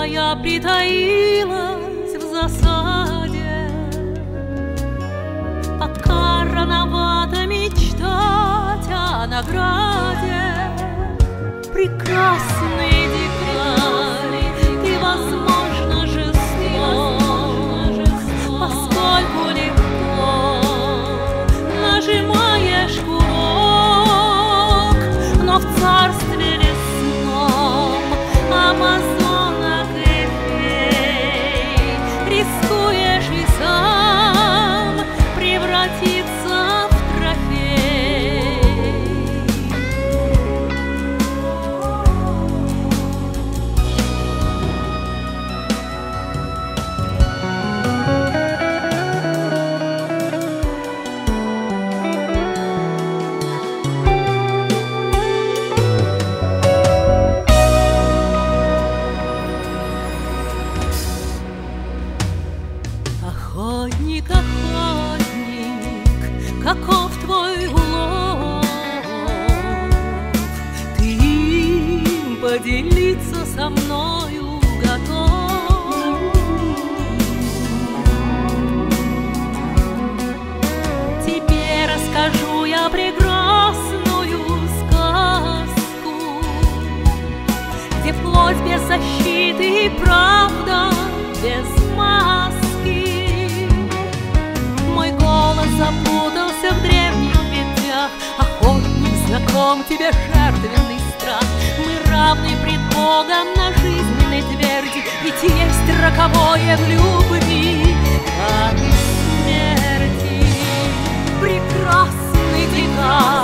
а я притаилась в засаде, пока рановато мечтать о награде. Прекрасный дикарь, ты, возможно, жесток, поскольку легко нажимаешь курок, но в царстве лесном амазонок и фей рискуешь и сам превратиться в трофей. Охотник, охотник, каков твой улов? Ты им поделиться со мною готов? Тебе расскажу я прекрасную сказку, где плоть без защиты и правда без маски. Запутался в древних ветвях, охотник, знаком тебе жертвенный страх. Мы равны пред Богом на жизненной тверди, ведь есть роковое в любви, как и смерти. Прекрасный дикарь,